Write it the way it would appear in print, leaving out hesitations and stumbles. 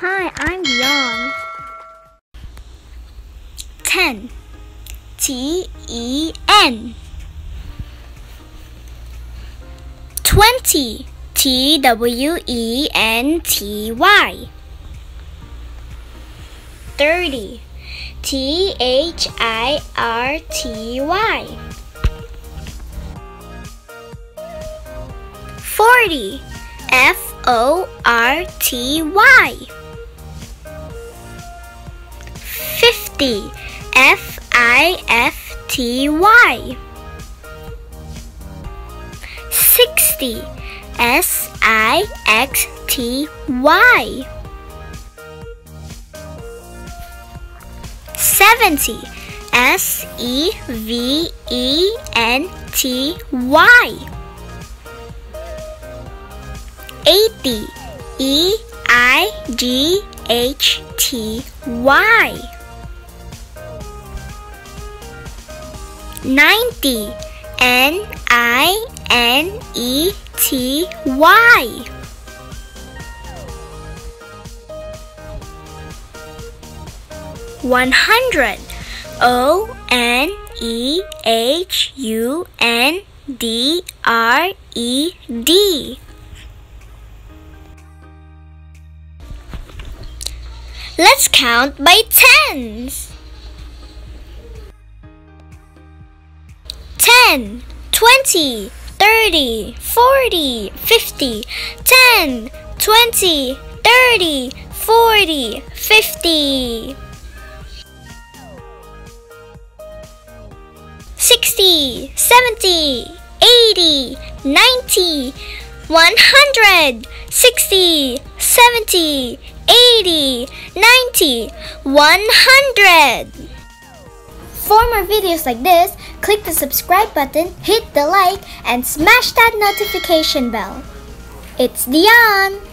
Hi, I'm Dion. 10. T-E-N. 20. T-W-E-N-T-Y. 30. T-H-I-R-T-Y. 40. F-O-R-T-Y. 50. F-I-F-T-Y. 60. S-I-X-T-Y. 70. S-E-V-E-N-T-Y. 80. E-I-G-H-T-Y. 90. N-I-N-E-T-Y. 100. O-N-E-H-U-N-D-R-E-D. Let's count by tens. 10, 20, 30, 40, 50. 10, 20, 30, 40, 50. 60, 70, 80, 90, 100. 60, 70, 80, 90, 100. For more videos like this, click the subscribe button, hit the like, and smash that notification bell. It's Dion!